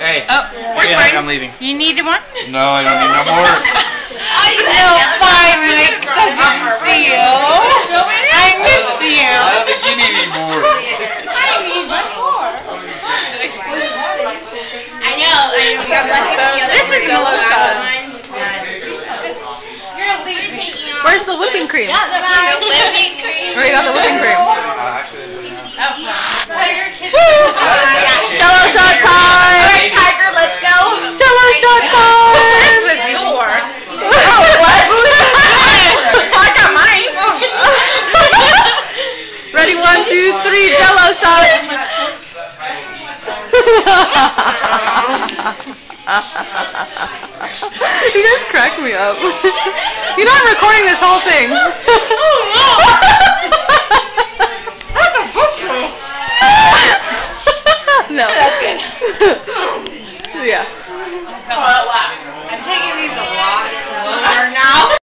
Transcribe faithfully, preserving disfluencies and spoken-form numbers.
Hey. Oh, Where's mine? I'm leaving. You need one? No, I don't need no more. I know, finally, because I see you. I miss you. I don't think you need any more. I need one more. I know. I know. This is Jello Shots. Where's the whipping cream? The whipping cream. Where you got the whipping cream? Jello Shot time! Alright, Tiger, let's go. Jello Shot time! This is yours. Oh, what? I got mine. Ready, one, two, three, Jello Shot! You guys crack me up. You know I'm recording this whole thing. Oh no!